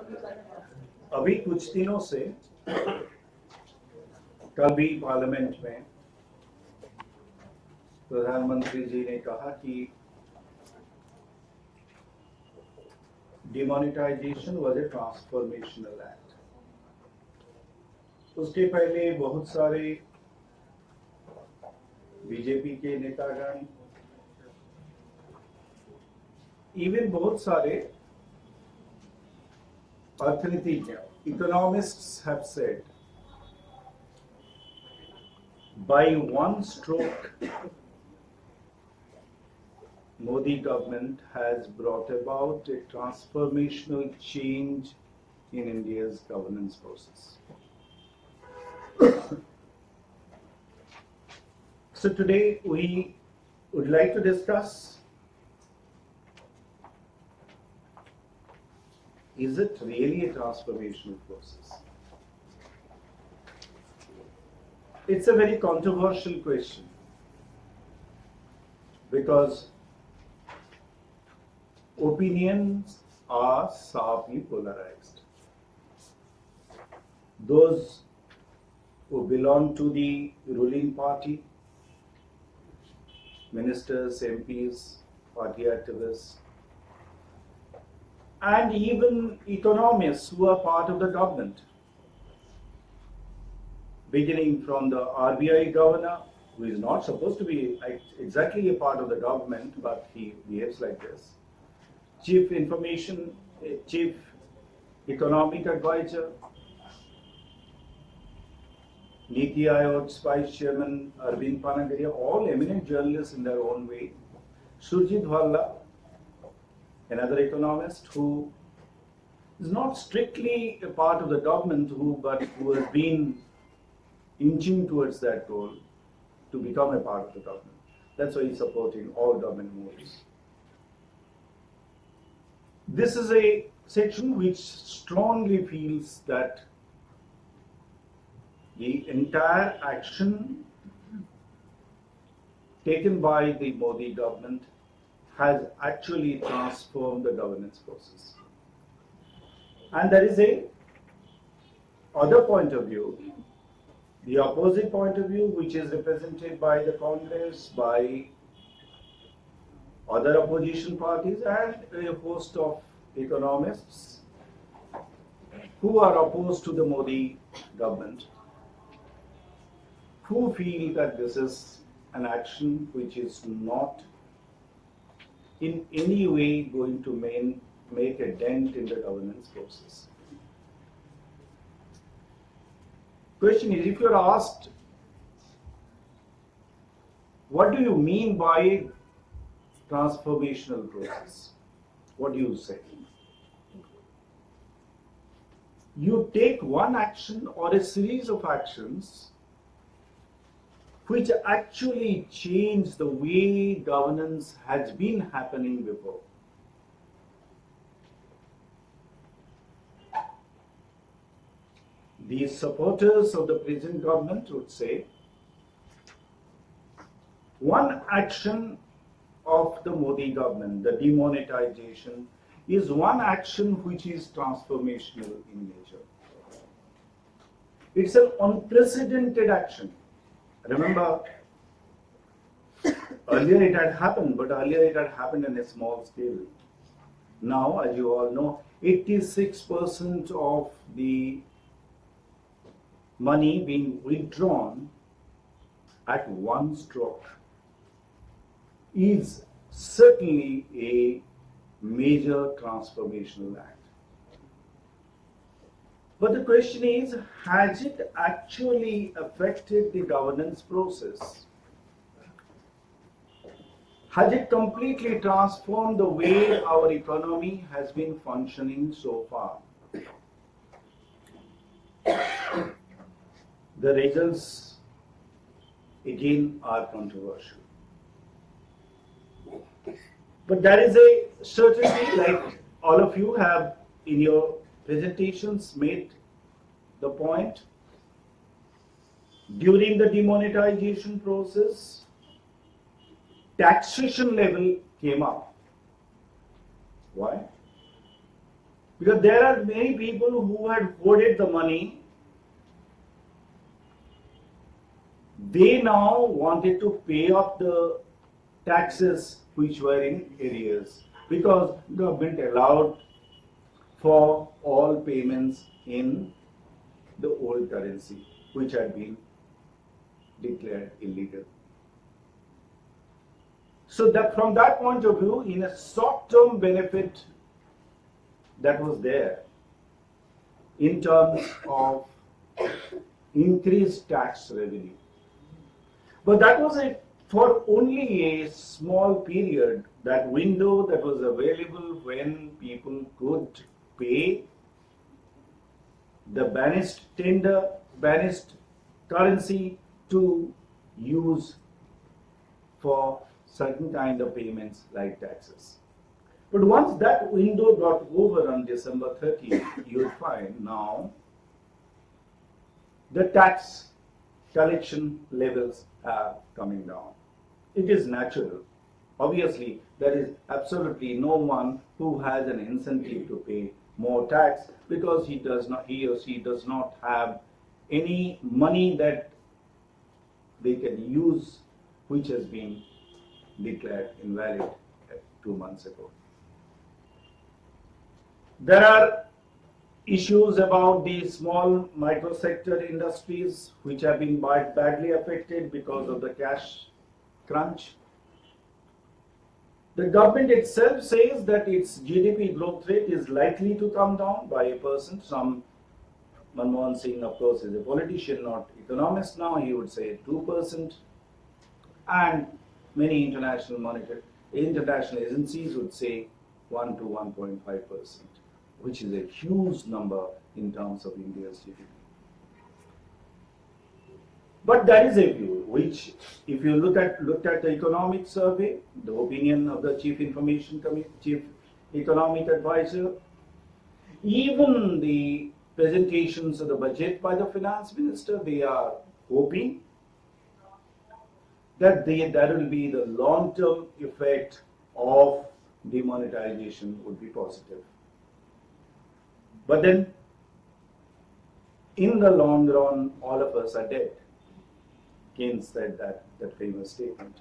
अभी कुछ दिनों से कल भी पार्लियामेंट में प्रधानमंत्री जी ने कहा कि demonetization was a transformational act. उसके पहले बहुत सारे बीजेपी के नेतागण, इवन बहुत सारे अर्थनीतिज्ञ, economists have said, by one stroke, Modi government has brought about a transformational change in India's governance process. So today we would like to discuss, is it really a transformational process? It's a very controversial question because opinions are sharply polarized. Those who belong to the ruling party, ministers, MPs, party activists, and even economists who are part of the government, beginning from the RBI governor, who is not supposed to be exactly a part of the government, but he behaves like this, chief economic advisor, Niti Aayog's vice chairman Arvind Panagaria, all eminent journalists in their own way, Surjit Bhalla, another economist who is not strictly a part of the government, but who has been inching towards that goal to become a part of the government. That's why he's supporting all government moves. This is a section which strongly feels that the entire action taken by the Modi government has actually transformed the governance process. And there is a other point of view, the opposite point of view, which is represented by the Congress, by other opposition parties, and a host of economists who are opposed to the Modi government, who feel that this is an action which is not in any way going to make a dent in the governance process. Question is, if you are asked, what do you mean by transformational process? What do you say? You take one action or a series of actions which actually change the way governance has been happening before. The supporters of the present government would say, one action of the Modi government, the demonetization, is one action which is transformational in nature. It's an unprecedented action. Remember, earlier it had happened, but earlier it had happened in a small scale. Now, as you all know, 86% of the money being withdrawn at one stroke is certainly a major transformational act. But the question is, has it actually affected the governance process? Has it completely transformed the way our economy has been functioning so far? The results, again, are controversial. But there is a certainty, like all of you have in your presentations made the point, during the demonetization process, taxation level came up. Why? Because there are many people who had hoarded the money. They now wanted to pay off the taxes which were in arrears, because government allowed for all payments in the old currency which had been declared illegal. So that from that point of view, in a short-term benefit that was there in terms of increased tax revenue. But that was for only a small period, that window that was available when people could pay the banished currency to use for certain kind of payments like taxes. But once that window got over on December 30th, you'll find now the tax collection levels are coming down. It is natural. Obviously, there is absolutely no one who has an incentive to pay more tax, because he or she does not have any money that they can use which has been declared invalid 2 months ago. There are issues about the small micro-sector industries which have been badly affected because of the cash crunch. The government itself says that its GDP growth rate is likely to come down by 1%. Manmohan Singh, of course, is a politician, not economist now. He would say 2%. And many international agencies would say 1 to 1.5%, which is a huge number in terms of India's GDP. But that is a view which, if you looked at the economic survey, the opinion of the Chief Economic Advisor, even the presentations of the budget by the Finance Minister, they are hoping that there will be the long-term effect of demonetization would be positive. But then, in the long run, all of us are dead. Keynes said that famous statement.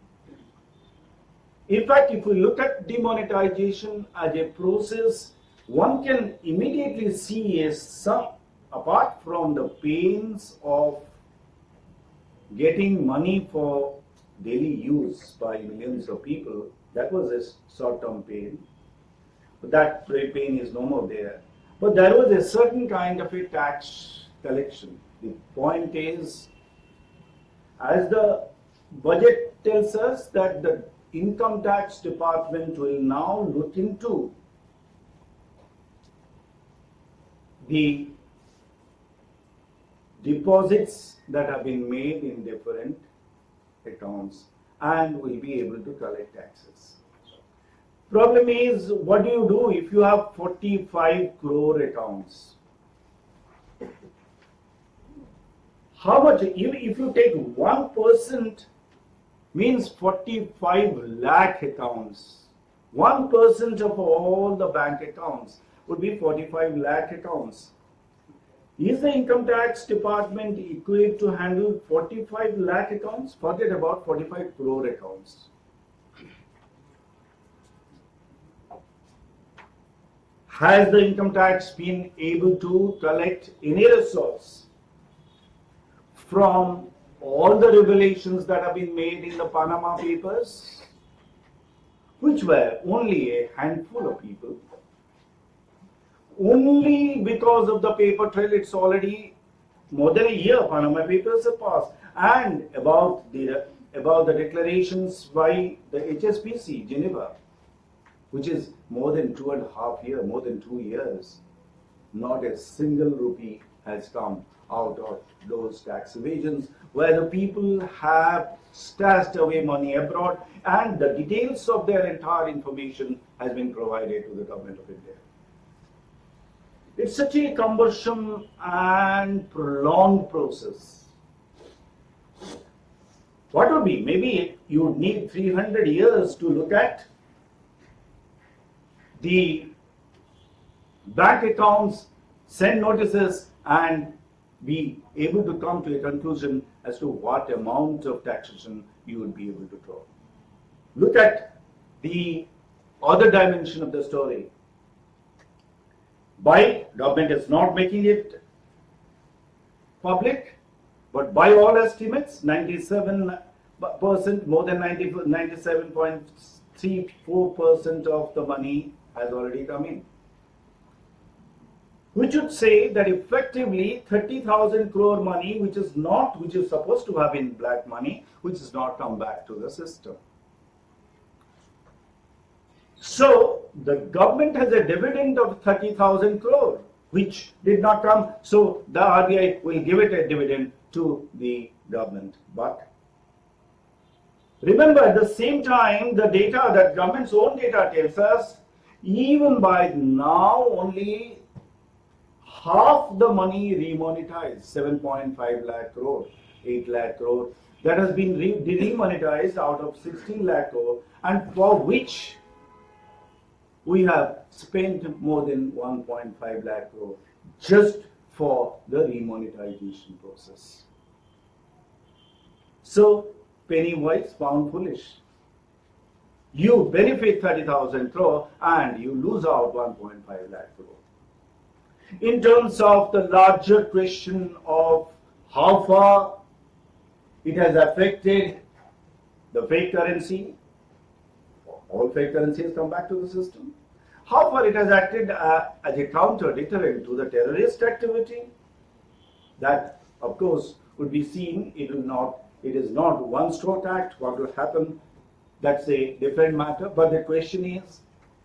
In fact, if we look at demonetization as a process, one can immediately see apart from the pains of getting money for daily use by millions of people, that was a short-term pain. But that pain is no more there. But there was a certain kind of a tax collection. The point is, as the budget tells us, that the income tax department will now look into the deposits that have been made in different accounts and will be able to collect taxes. Problem is, what do you do if you have 45 crore accounts? How much, if you take 1%, means 45 lakh accounts. 1% of all the bank accounts would be 45 lakh accounts. Is the income tax department equipped to handle 45 lakh accounts? Forget about 45 crore accounts. Has the income tax been able to collect any resource from all the revelations that have been made in the Panama Papers, which were only a handful of people? Only because of the paper trail, it's already more than a year Panama Papers have passed. And about the declarations by the HSBC, Geneva, which is more than 2.5 years, more than 2 years, not a single rupee has come out of those tax evasions, where the people have stashed away money abroad, and the details of their entire information has been provided to the government of India. It's such a cumbersome and prolonged process. What would be? Maybe you would need 300 years to look at the bank accounts, send notices, and be able to come to a conclusion as to what amount of taxation you would be able to draw. Look at the other dimension of the story. By government is not making it public, but by all estimates, 97%, more than 97.34% of the money has already come in. Which would say that effectively 30,000 crore money, which is supposed to have been black money, which has not come back to the system. So the government has a dividend of 30,000 crore, which did not come. So the RBI will give it a dividend to the government. But remember, at the same time, the data that government's own data tells us, even by now only half the money remonetized, 7.5 lakh crore, 8 lakh crore, that has been remonetized out of 16 lakh crore, and for which we have spent more than 1.5 lakh crore just for the remonetization process. So, penny wise, pound foolish. You benefit 30,000 crore and you lose out 1.5 lakh crore. In terms of the larger question of how far it has affected the fake currency, all fake currencies come back to the system, how far it has acted as a counter-deterrent to the terrorist activity, that of course would be seen. It is not one-stroke act. What will happen, that's a different matter. But the question is,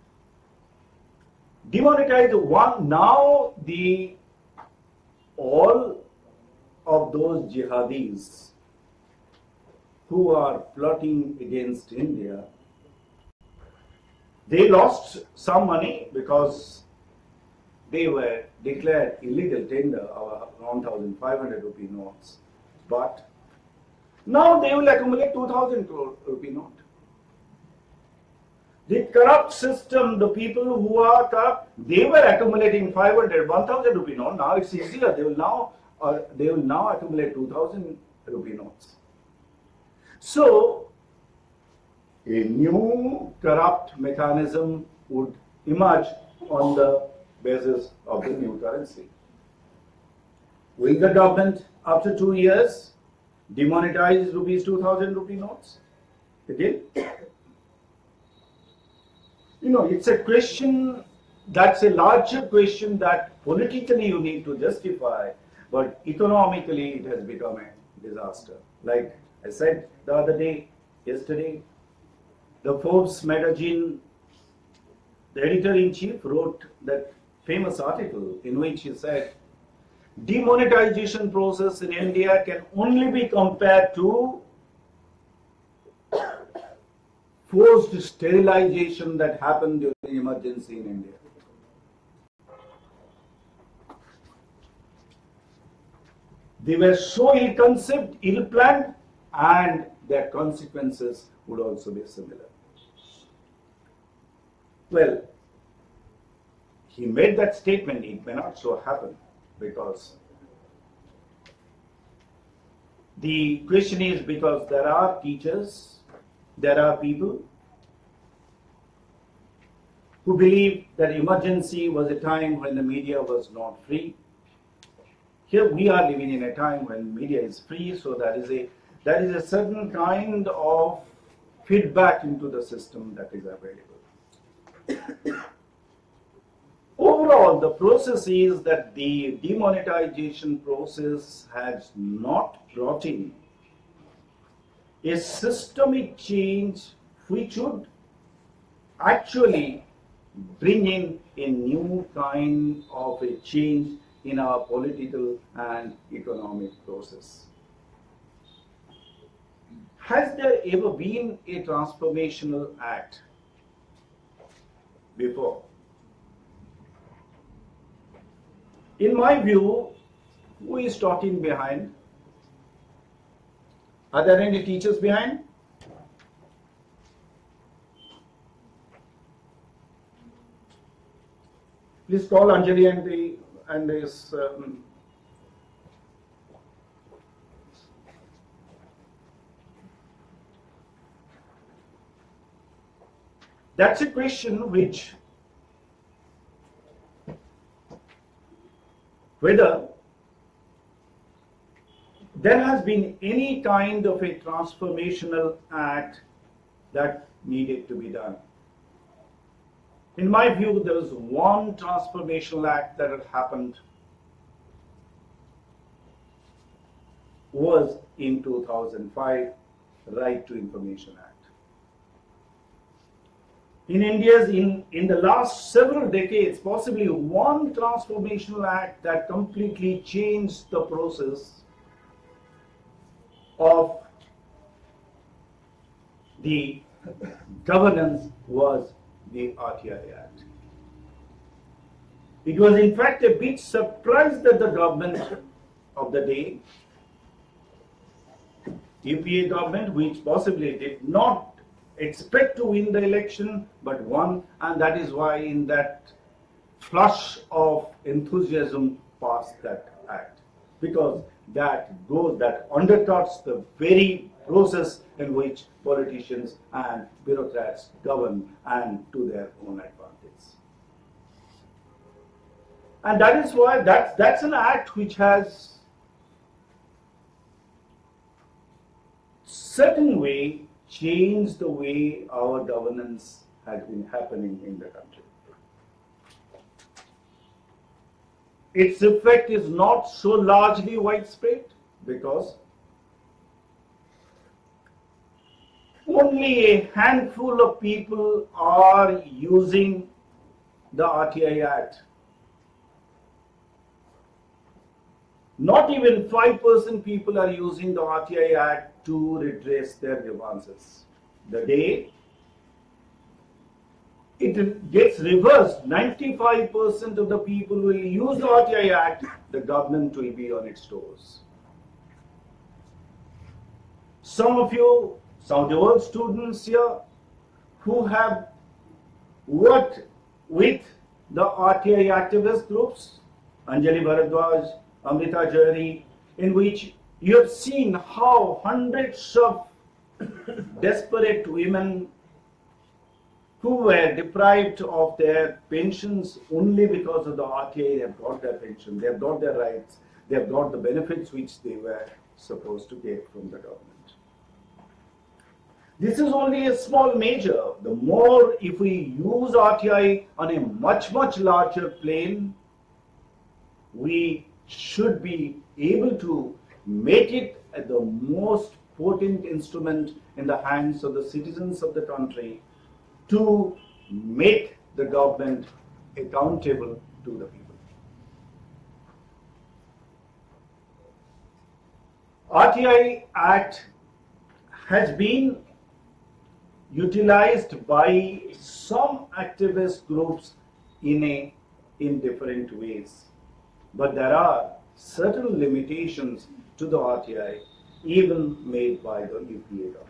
demonetize one, now all of those jihadis who are plotting against India, they lost some money because they were declared illegal tender of around 1,500 rupee notes. But now they will accumulate 2,000 crore rupee note. The corrupt system, the people who are corrupt, they were accumulating 500, 1,000 rupee note. Now it's easier. They will now accumulate 2,000 rupee notes. So a new corrupt mechanism would emerge on the basis of the new currency. Will the government, after 2 years, demonetize rupees 2,000 rupee notes again? It's a question, that's a larger question that politically you need to justify, but economically it has become a disaster. Like I said the other day, yesterday, the Forbes magazine, the editor-in-chief wrote that famous article in which he said, demonetization process in India can only be compared to forced sterilization that happened during the emergency in India. They were so ill-conceived, ill-planned, and their consequences would also be similar. Well, he made that statement, it may not so happen, because the question is, because there are teachers, there are people who believe that emergency was a time when the media was not free. Here we are living in a time when media is free, so there is a certain kind of feedback into the system that is available. Overall, the process is that the demonetization process has not brought in a systemic change which would actually bring in a new kind of a change in our political and economic process. Has there ever been a transformational act before? In my view, who is talking behind? Are there any teachers behind? Please call Anjali and his. That's a question which, whether there has been any kind of a transformational act that needed to be done. In my view, there was one transformational act that had happened, was in 2005, Right to Information Act. In India's, in the last several decades, possibly one transformational act that completely changed the process of the governance was the RTI Act. It was in fact a big surprise that the government of the day, UPA government, which possibly did not expect to win the election but won, and that is why in that flush of enthusiasm passed that act, because that undercuts the very process in which politicians and bureaucrats govern and to their own advantage. And that is why that's an act which has certain way changed the way our governance has been happening in the country. Its effect is not so largely widespread because only a handful of people are using the RTI Act. Not even 5% people are using the RTI Act to redress their grievances. The day it gets reversed, 95% of the people will use the RTI Act, the government will be on its toes. Some of you, some of the old students here who have worked with the RTI activist groups, Anjali Bharadwaj, Amrita Jari, in which you have seen how hundreds of desperate women who were deprived of their pensions only because of the RTI, they have got their pension, they have got their rights, they have got the benefits which they were supposed to get from the government. This is only a small measure. The more, if we use RTI on a much, much larger plane, we should be able to make it the most potent instrument in the hands of the citizens of the country to make the government accountable to the people. RTI Act has been utilized by some activist groups in different ways. But there are certain limitations to the RTI, even made by the UPA government.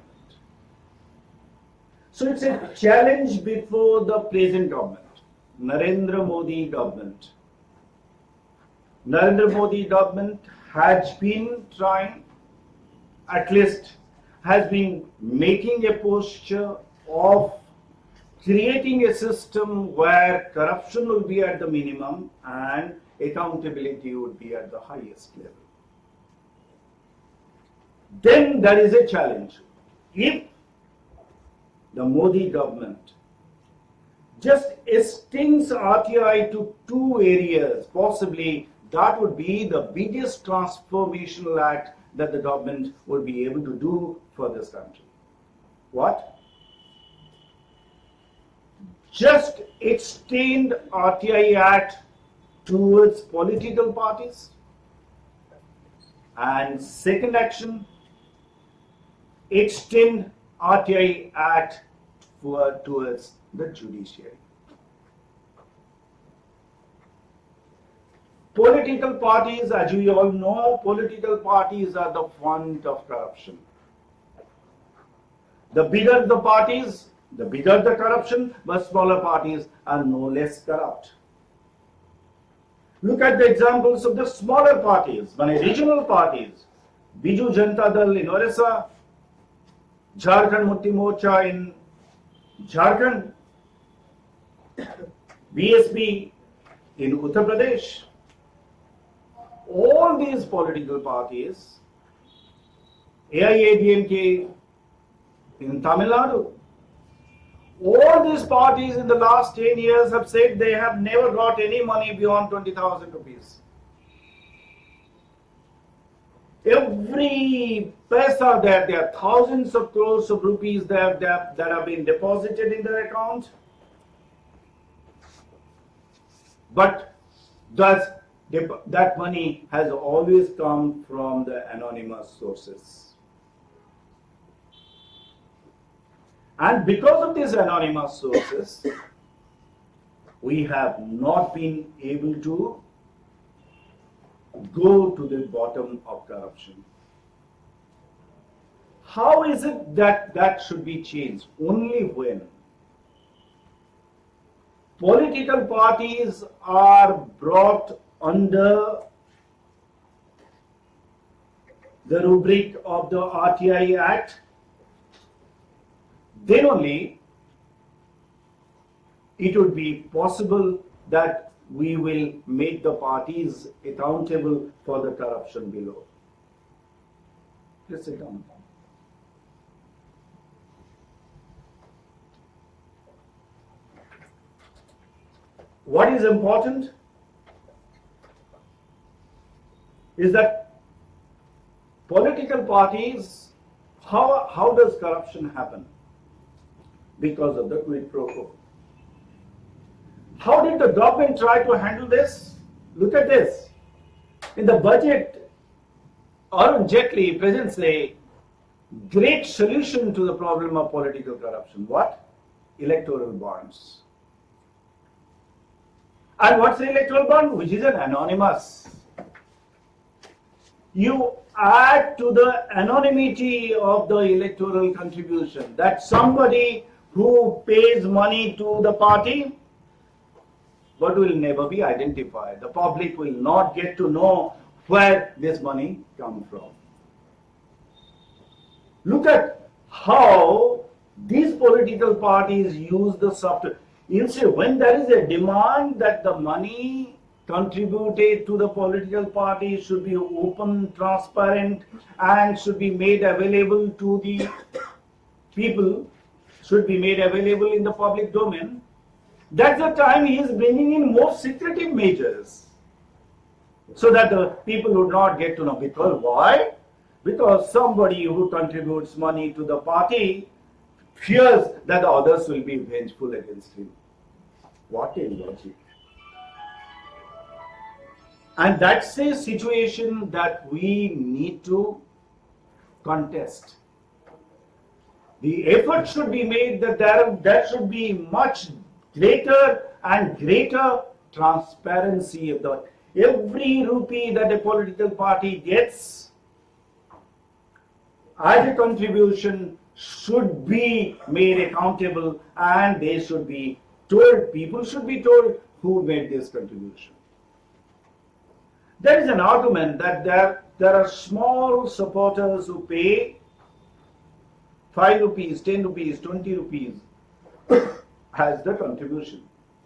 So it's a challenge before the present government, Narendra Modi government. Narendra Modi government has been trying, at least has been making a posture of creating a system where corruption will be at the minimum and accountability would be at the highest level. Then there is a challenge. If the Modi government just extends RTI to 2 areas, possibly that would be the biggest transformational act that the government would be able to do for this country. What? Just extend RTI Act towards political parties. And second action, extend RTI Act towards the judiciary. Political parties, as we all know, political parties are the font of corruption. The bigger the parties, the bigger the corruption, but smaller parties are no less corrupt. Look at the examples of the smaller parties, regional parties. Biju Janata Dal in Orissa, Jharkhand Mukti Morcha in Jharkhand, BSP in Uttar Pradesh. All these political parties, AIADMK in Tamil Nadu, all these parties in the last 10 years have said they have never got any money beyond 20,000 rupees. Every paisa that there are thousands of crores of rupees that have been deposited in their account. But that money has always come from the anonymous sources. And because of these anonymous sources, we have not been able to go to the bottom of corruption. How is it that that should be changed? Only when political parties are brought under the rubric of the RTI Act, then only it would be possible that we will make the parties accountable for the corruption below. Please sit down. What is important is that political parties, how does corruption happen? Because of the quid pro quo. How did the government try to handle this? Look at this. In the budget, Arun Jaitley presents a great solution to the problem of political corruption. What? Electoral bonds. And what's the electoral bond? Which is an anonymous. You add to the anonymity of the electoral contribution that somebody who pays money to the party but will never be identified. The public will not get to know where this money comes from. Look at how these political parties use the software. Instead, when there is a demand that the money contributed to the political party should be open, transparent, and should be made available to the people, should be made available in the public domain, that's the time he is bringing in more secretive measures so that the people would not get to know. Because why? Because somebody who contributes money to the party fears that the others will be vengeful against him. What a logic. And that's a situation that we need to contest. The effort should be made that there should be much greater and greater transparency of the every rupee that a political party gets as a contribution should be made accountable, and they should be told, people should be told who made this contribution. There is an argument that there are small supporters who pay 5 rupees, 10 rupees, 20 rupees as the contribution.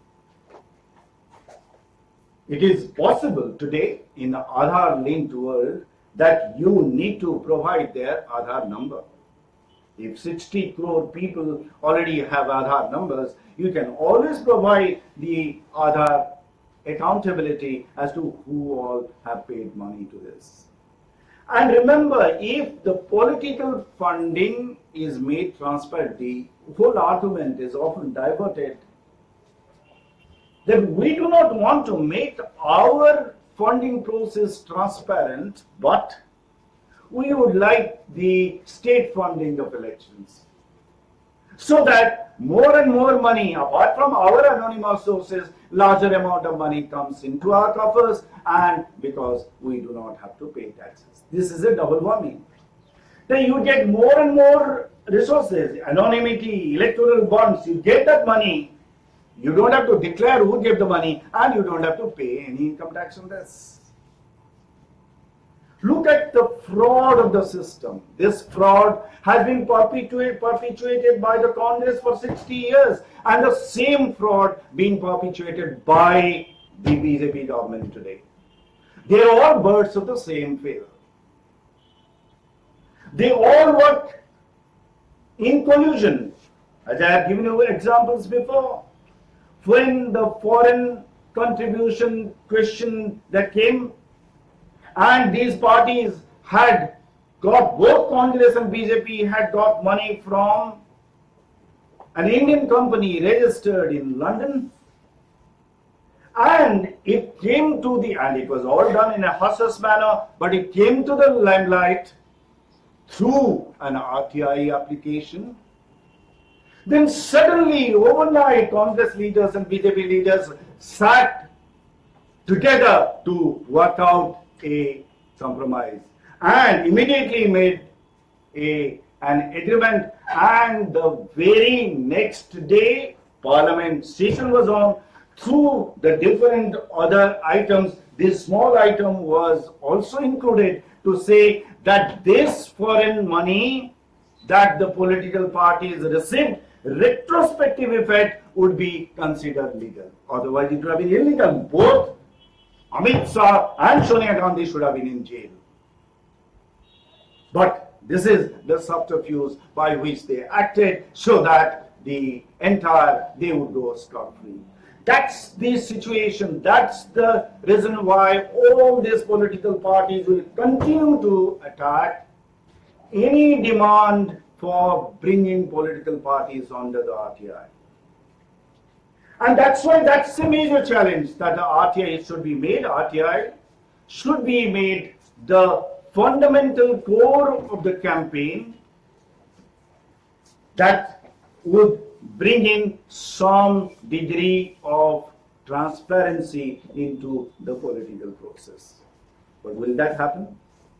It is possible today in the Aadhaar linked world that you need to provide their Aadhaar number. If 60 crore people already have Aadhaar numbers, you can always provide the Aadhaar accountability as to who all have paid money to this. And remember, if the political funding is made transparent, the whole argument is often diverted that we do not want to make our funding process transparent, but we would like the state funding of elections, so that more and more money, apart from our anonymous sources, larger amount of money comes into our coffers, and because we do not have to pay taxes. This is a double whammy. Then you get more and more resources, anonymity, electoral bonds, you get that money, You don't have to declare who gave the money, and you don't have to pay any income tax on this. Look at the fraud of the system. This fraud has been perpetuated by the Congress for 60 years, and the same fraud being perpetuated by the BJP government today. They are all birds of the same feather. They all work in collusion. As I have given you examples before, when the foreign contribution question that came, and these parties had got, both Congress and BJP had got money from an Indian company registered in London, and it came to the, and it was all done in a hush-hush manner, but it came to the limelight through an RTI application. Then suddenly, overnight, Congress leaders and BJP leaders sat together to work out a compromise and immediately made an agreement, and the very next day Parliament session was on. Through the different other items, this small item was also included to say that this foreign money that the political parties received, retrospective effect would be considered legal. Otherwise it would have been illegal. Both Amit Shah and Sonia Gandhi should have been in jail. But this is the subterfuge by which they acted so that they would go scot-free. That's the situation. That's the reason why all these political parties will continue to attack any demand for bringing political parties under the RTI. And that's why that's a major challenge, that the RTI should be made. RTI should be made the fundamental core of the campaign that would bring in some degree of transparency into the political process. But will that happen?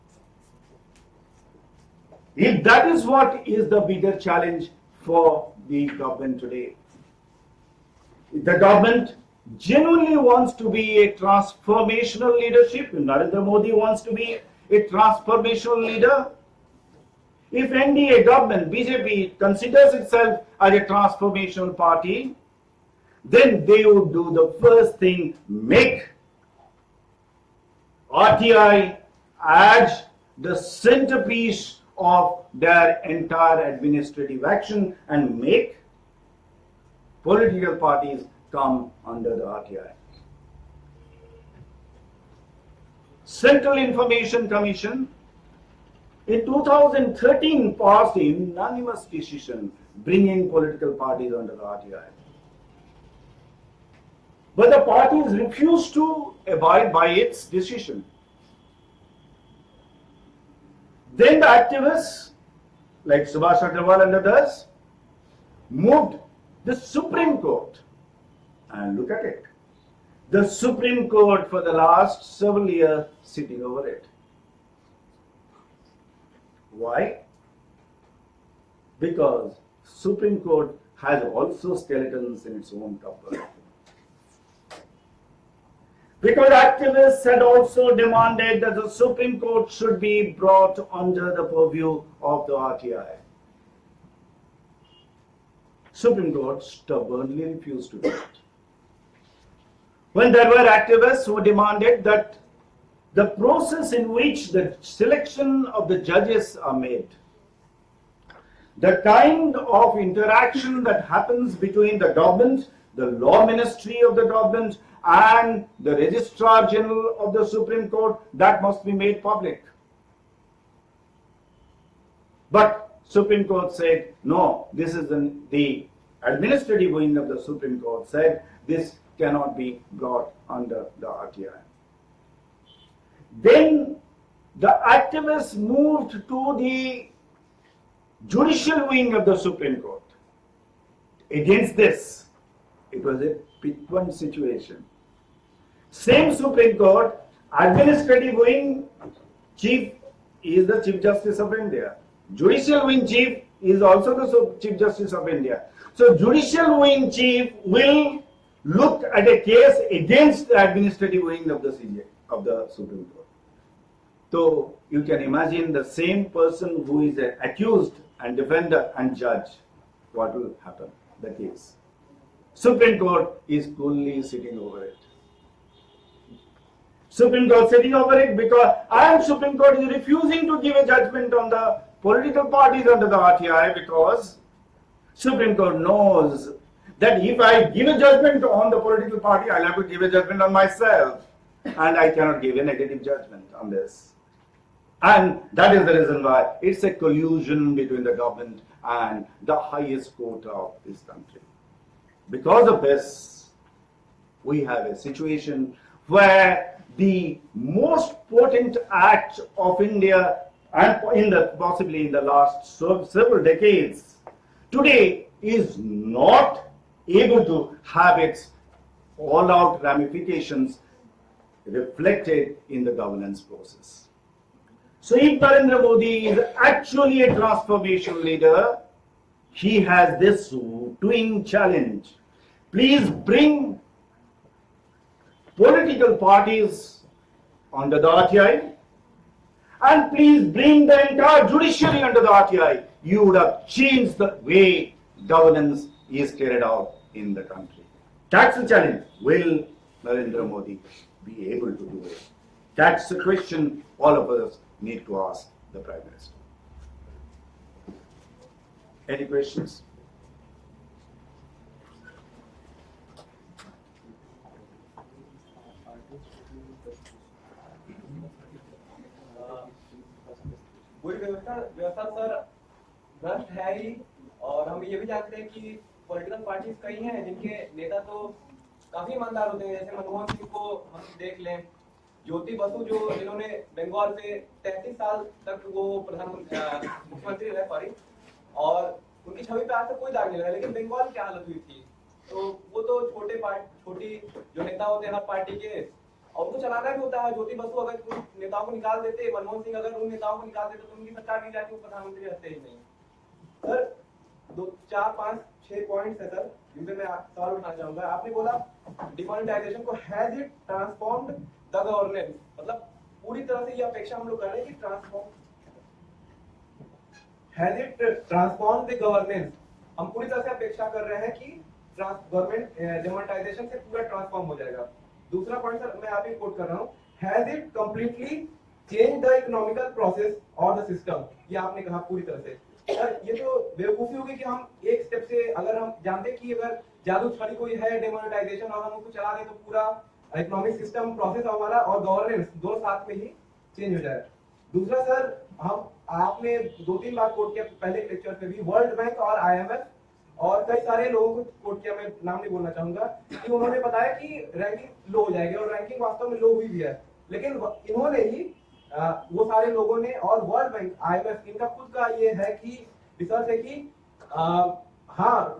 If that is what is the bigger challenge for the government today, if the government genuinely wants to be a transformational leadership, if Narendra Modi wants to be a transformational leader, if NDA government, BJP, considers itself as a transformational party, then they would do the first thing, make RTI as the centerpiece of their entire administrative action and make political parties come under the RTI. Central Information Commission in 2013 passed a unanimous decision bringing political parties under the RTI. But the parties refused to abide by its decision. Then the activists, like Subhash Agrawal and others, moved the Supreme Court. And look at it. The Supreme Court for the last several years sitting over it. Why? Because Supreme Court has also skeletons in its own cupboard. Because activists had also demanded that the Supreme Court should be brought under the purview of the RTI. Supreme Court stubbornly refused to do it. When there were activists who demanded that the process in which the selection of the judges are made, the kind of interaction that happens between the government, the law ministry of the government, and the Registrar General of the Supreme Court, that must be made public. But Supreme Court said, no, this is the administrative wing of the Supreme Court said this cannot be brought under the RTI. Then the activists moved to the judicial wing of the Supreme Court. Against this, it was a pit-one situation. Same Supreme Court, administrative wing chief is the Chief Justice of India. Judicial wing chief is also the Chief Justice of India. So judicial wing chief will looked at a case against the administrative wing of the CJ, of the Supreme Court. So you can imagine the same person who is an accused and defender and judge, what will happen, the case. Supreme Court is coolly sitting over it. Supreme Court sitting over it because Supreme Court is refusing to give a judgment on the political parties under the RTI because Supreme Court knows that if I give a judgment on the political party, I'll have to give a judgment on myself. And I cannot give a negative judgment on this. And that is the reason why it's a collusion between the government and the highest court of this country. Because of this, we have a situation where the most potent act of India, and possibly in the last several decades, today is not able to have its all-out ramifications reflected in the governance process. So if Narendra Modi is actually a transformation leader, he has this twin challenge. Please bring political parties under the RTI, and please bring the entire judiciary under the RTI. You would have changed the way governance is carried out in the country. That's the challenge. Will Narendra Modi be able to do it? That's the question all of us need to ask the Prime Minister. Any questions? पूरी व्यवस्था sir भ्रष्ट है ही, और हम ये भी जानते हैं कि पॉलिटिकल पार्टीज कई हैं जिनके नेता तो काफी ईमानदार होते हैं। जैसे मनमोहन सिंह को हम देख लें, ज्योति बसु जो जिन्होंने बंगाल से 33 साल तक वो मुख्यमंत्री रहे सॉरी, और उनकी छवि पे आज तक कोई दाग नहीं लगा, लेकिन बंगाल की हालत हुई थी। तो वो तो छोटी जो नेता होते हैं हर पार्टी के, और उनको चलाना भी होता है। ज्योति बसु अगर उन नेताओं को निकाल देते, मनमोहन सिंह अगर उन नेताओं को निकाल देते तो उनकी सरकार नहीं जाती, वो प्रधानमंत्री रहते ही नहीं। सर 2, 4, 5, 6 पॉइंट्स है सर जिनसे मैं सवाल उठाना चाहूंगा। आपने बोला डिमोनेटाइजेशन को has it transformed the governance, मतलब पूरी तरह से ये अपेक्षा हम लोग कर रहे हैं कि has it transformed the governance, हम पूरी तरह से अपेक्षा कर रहे हैं कि गवर्नमेंट डिमोनेटाइजेशन से पूरा ट्रांसफॉर्म हो जाएगा। दूसरा पॉइंट सर मैं आप ही कोट कर रहा हूँ, has it completely change the economical process और द सिस्टम, ये आपने कहा पूरी तरह से। सर ये तो बेवकूफी होगी कि हम एक स्टेप से, अगर हम जानते कि अगर जादू छड़ी कोई है डिमोनेटाइजेशन और हम उसको चला दें तो पूरा इकोनॉमिक सिस्टम प्रोसेस हमारा और गवर्नेंस दोनों साथ में ही चेंज हो जाए। दूसरा सर आपने 2-3 बार कोट किया पहले लेक्चर पे भी, वर्ल्ड बैंक और IMF और कई सारे लोगों को कोट किया, मैं नाम नहीं बोलना चाहूंगा, कि उन्होंने बताया कि रैंकिंग लो हो जाएगी, और रैंकिंग वास्तव में लो हुई भी है। लेकिन इन्होंने ही वो सारे लोगों ने और वर्ल्ड बैंक IMF इनका खुद का ये है कि रिसर्च है कि हाँ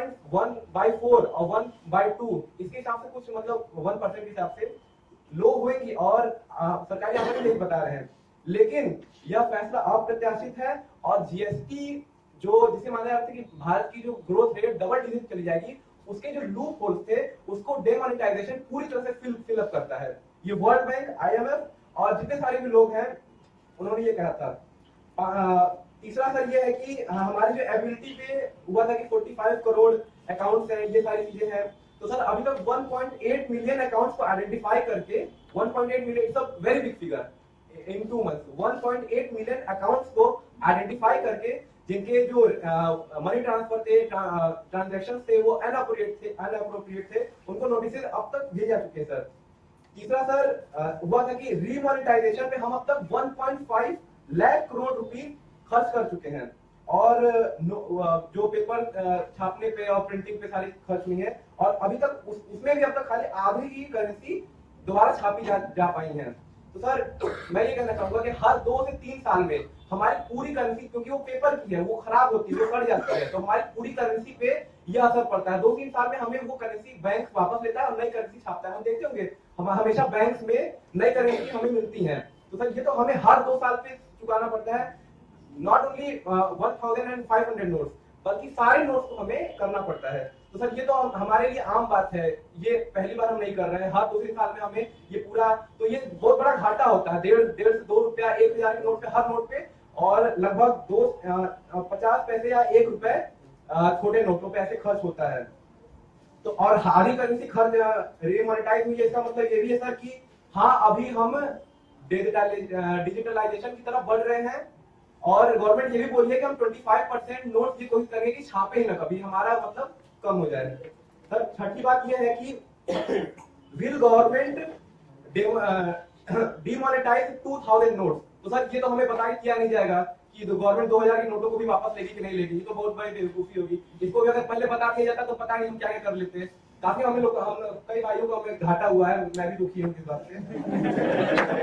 1.1/4 और 1/2 इसके हिसाब से कुछ मतलब 1% के हिसाब से लो हुएंगी, और सरकारी आंकड़े नहीं बता रहे हैं। लेकिन यह फैसला अप्रत्याशित है, और GST जो जिसे माना जाता है कि भारत की जो ग्रोथ रेट डबल डिजिट चली जाएगी, उसके जो लूप होल्स थे उसको डेमोनेटाइजेशन पूरी तरह से फिल अप करता है। ये वर्ल्ड बैंक IMF और जितने सारे भी लोग हैं उन्होंने ये कहा था। तीसरा सर ये है कि हमारी जो एबिलिटी पे हुआ था कि 45 करोड़ अकाउंट्स हैं, ये सारी चीजें हैं, तो सर अभी तक 1.8 मिलियन अकाउंट्स को आइडेंटिफाई करके 1.8 million it's a very big figure in 2 months, 1.8 million accounts को आइडेंटिफाई करके जिनके जो मनी ट्रांसफर थे, ट्रांजैक्शंस थे वो अनअप्रोप्रिएट थे, उनको नोटिस अब तक भेजे जा चुके हैं सर। तीसरा सर हुआ था कि रीमोनेटाइजेशन पे हम अब तक 1.5 लाख करोड़ रुपए खर्च कर चुके हैं, और जो पेपर छापने पे और प्रिंटिंग पे सारी खर्च हुई है, और अभी तक उसमें भी अब तक खाली आधी ही करेंसी दोबारा छापी जा पाई है। तो सर मैं ये कहना चाहूंगा कि हर 2 से 3 साल में हमारी पूरी करेंसी, क्योंकि वो पेपर की है, वो खराब होती है, वो सड़ जाती है, तो हमारी पूरी करेंसी पे यह असर पड़ता है। 2-3 साल में हमें वो करेंसी बैंक वापस लेता है और नई करेंसी छापता है। हम देखते होंगे हम हमेशा बैंक में नई करेंसी हमें मिलती है, तो सर ये तो हमें हर 2 साल पे चुकाना पड़ता है। नॉट ओनली 1500 नोट्स, बल्कि सारे नोट्स को हमें करना पड़ता है। तो सर ये तो हमारे लिए आम बात है, ये पहली बार हम नहीं कर रहे हैं। हर दूसरे साल में हमें ये पूरा, तो ये बहुत बड़ा घाटा होता है, 1.5 से 2 रुपया 1000 के नोट पे, हर नोट पे, और लगभग 50 पैसे या 1 रुपए छोटे नोटों पे ऐसे खर्च होता है। तो और हारी करेंसी खर्च रीमोनेटाइज हुई है, इसका मतलब ये भी है सर कि हाँ अभी हम डिजिटलाइजेशन की तरफ बढ़ रहे हैं, और गवर्नमेंट ये भी बोली है कि हम 25% नोट्स की कोशिश करेंगे कि छापे ही ना कभी, हमारा मतलब कम हो जाए। सर छठी बात यह है कि विल गवर्नमेंट डिमोनेटाइज 2000 नोट्स। तो सर ये तो हमें बता किया नहीं जाएगा कि गवर्नमेंट 2000 के नोटों को भी वापस लेगी कि नहीं लेगी, तो बहुत बड़ी बेवकूफी होगी। इसको भी अगर पहले बता दिया जाता तो पता नहीं हम क्या क्या कर लेते। काफी हम कई भाइयों को हमें घाटा हुआ है, मैं भी दुखी हूँ इस बात से।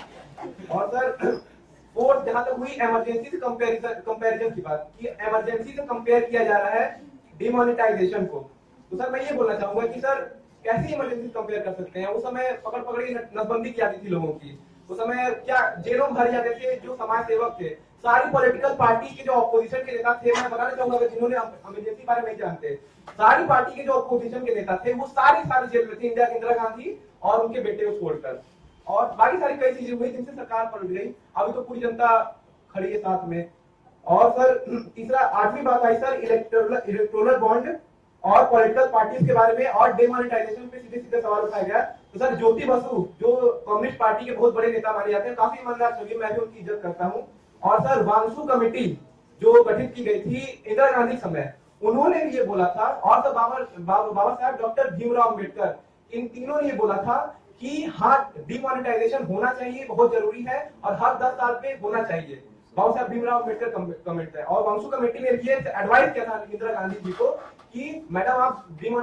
और सर फोर्थ, जहां तक हुई इमरजेंसी से कंपैरिजन की बात, कि इमरजेंसी से कंपेयर किया जा रहा है डिमोनेटाइजेशन को, तो सर मैं ये बोलना चाहूंगा कि सर कैसे इमरजेंसी कंपेयर कर सकते हैं? उस समय पकड़ पकड़ी नसबंदी की जाती थी लोगों की, उस समय क्या जेलों में भर जाते थे जो समाज सेवक थे, सारी पॉलिटिकल पार्टी के जो ऑपोजिशन के नेता थे, मैं बताना चाहूंगा जिन्होंने इमरजेंसी बारे में नहीं जानते, सारी पार्टी के जो ऑपोजिशन के नेता थे वो सारी जेल में थे, इंदिरा गांधी और उनके बेटे को छोड़कर, और बाकी सारी कई चीजें हुई जिनसे सरकार पलट गई। अभी तो पूरी जनता खड़ी है साथ में। और सर तीसरा, आठवीं बात आई सर इलेक्टोरल बॉन्ड और पॉलिटिकल पार्टीज के बारे में, और डिमोनेटाइजेशन पे सीधे सीधे सवाल उठाया गया। तो सर ज्योति बसु जो कम्युनिस्ट पार्टी के बहुत बड़े नेता माने जाते हैं, काफी ईमानदार छवि, मैं भी उनकी इज्जत करता हूँ। और सर वांसु कमेटी जो गठित की गई थी इंदिरा गांधी समय, उन्होंने भी ये बोला था, और सर बाबा साहब डॉक्टर भीमराव अम्बेडकर, इन तीनों ने ये बोला था कि हाँ डिमोनेटाइजेशन होना चाहिए, बहुत जरूरी है, और हर 10 साल पे होना चाहिए। बाबा साहब भीमराव अम्बेडकर कमेटी है, और वांसु कमेटी ने ये एडवाइस किया था इंदिरा गांधी जी को कि मैडम आप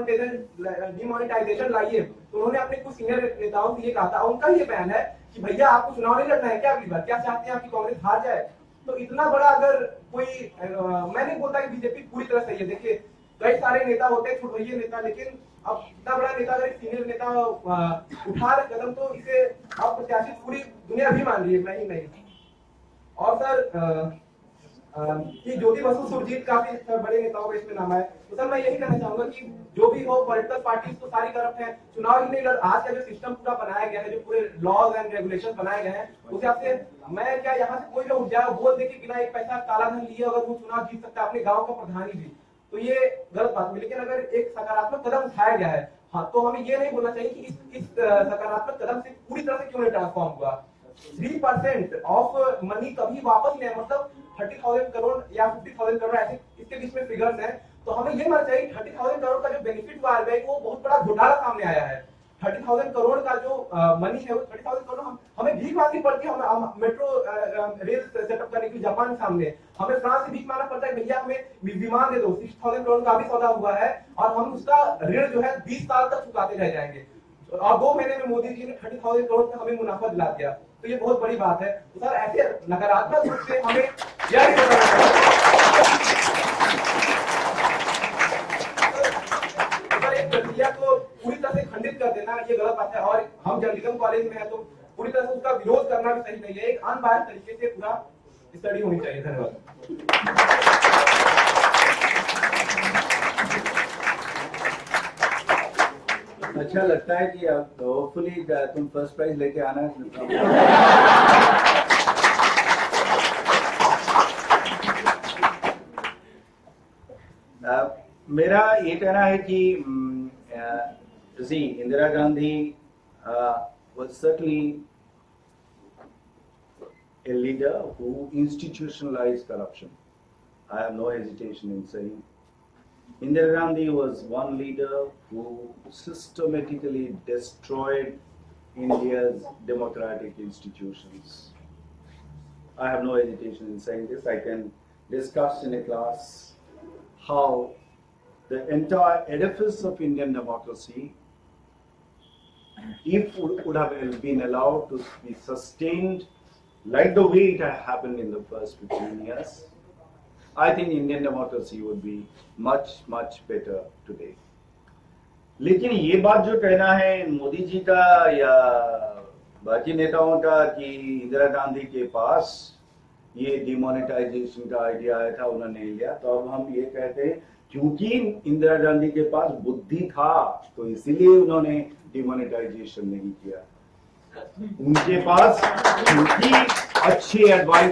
डिमोनेटाइजेशन लाइए। तो उन्होंने अपने कुछ सीनियर नेताओं से ये कहा था, उनका ये बयान है कि भैया आपको चुनाव नहीं लड़ना है क्या अगली बार, क्या चाहते हैं आपकी कांग्रेस हार जाए? तो इतना बड़ा अगर कोई मैं नहीं बोलता कि बीजेपी पूरी तरह सही है, देखिए कई सारे नेता होते हैं छुटभइये नेता, लेकिन अब इतना बड़ा नेता अगर सीनियर नेता उठा रहे कदम, तो इसे अप्रत्याशित पूरी दुनिया भी मान रही है, मैं ही नहीं। और सर कि ज्योति बसु सुरजीत काफी बड़े नेताओं का इसमें नाम है। तो सर मैं यही कहना चाहूंगा कि जो भी हो, पॉलिटिकल पार्टीज तो सारी करप्ट है, चुनाव ही नहीं लड़, आज का जो सिस्टम पूरा बनाया गया है, जो पूरे लॉज एंड रेगुलेशन बनाए गए हैं, उस हिसाब से मैं क्या यहाँ से कोई भी उठ जाए बोल दे कि बिना एक पैसा काला धन लिए अगर वो चुनाव जीत सकता है, अपने गाँव का प्रधानी भी, तो ये गलत बात है। लेकिन अगर एक सकारात्मक कदम उठाया गया है, हाँ, तो हमें ये नहीं बोलना चाहिए कि इस सकारात्मक कदम से पूरी तरह से क्यों नहीं ट्रांसफॉर्म हुआ। 3% ऑफ मनी कभी वापस नहीं, मतलब 30,000 करोड़ या 50,000 करोड़ ऐसे इसके बीच में फिगर्स हैं, तो हमें ये मानना चाहिए 30,000 करोड़ का जो बेनिफिट हुआ आरबीआई को, बहुत बड़ा घोटाला सामने आया है। 30,000 करोड़ का जो मनी है, वो 30,000 करोड़ हमें भीख मांगनी पड़ती है, हम मेट्रो रेल सेटअप करने के लिए जापान के सामने, हमें फ्रांस से भीख मांगना पड़ता है, भैया हमें विमान दे दो। 6,000 करोड़ का भी सौदा हुआ है, और हम उसका ऋण जो है 20 साल तक चुकाते रह जाएंगे, और 2 महीने में मोदी जी ने 30,000 करोड़ का हमें मुनाफा दिला दिया, तो ये बहुत बड़ी बात है। तो सर ऐसे नकारात्मक रूप से हमें यह प्रक्रिया को पूरी तरह से खंडित कर देना, ये गलत बात है, और हम जर्नलिज्म कॉलेज में है तो पूरी तरह से उसका विरोध करना भी सही नहीं है। एक अनबायस्ड तरीके से पूरा स्टडी होनी चाहिए। धन्यवाद। अच्छा लगता है कि अब होपफुली तुम फर्स्ट प्राइज लेके आना। मेरा ये कहना है कि Indira Gandhi was certainly a leader who institutionalized corruption. I have no hesitation in saying Indira Gandhi was one leader who systematically destroyed India's democratic institutions. I have no hesitation in saying this. I can discuss in a class how the entire edifice of Indian democracy, if would have been allowed to be sustained like the way it had happened in the first 15 years, I think Indian democracy would be much, much better today. लेकिन ये बात जो कहना है मोदी जी का या बाकी नेताओं का कि इंदिरा गांधी के पास ये डिमोनेटाइजेशन का आइडिया आया था, उन्होंने लिया, तो अब हम ये कहते हैं क्योंकि इंदिरा गांधी के पास बुद्धि था तो इसीलिए उन्होंने डिमोनेटाइजेशन नहीं किया। उनके पास क्योंकि अच्छे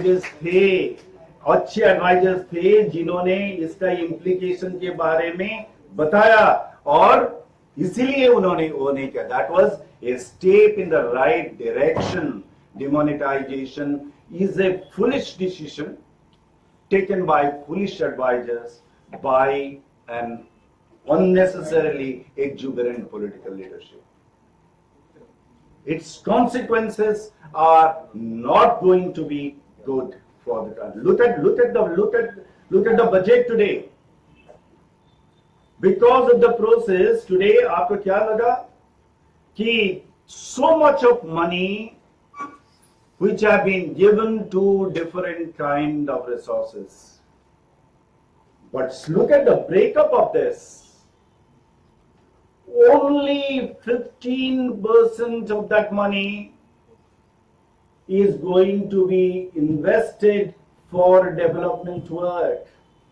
एडवाइजर्स थे जिन्होंने इसका इम्प्लीकेशन के बारे में बताया और इसीलिए उन्होंने वो नहीं किया। That was a step in the right direction. Demonetization is a foolish decision taken by foolish advisors, by an unnecessarily exuberant political leadership. Its consequences are not going to be good for the country. Look at the budget today. Because of the process today, आपको क्या लगा कि so much of money which have been given to different kind of resources. But look at the breakup of this. Only 15% of that money is going to be invested for development work.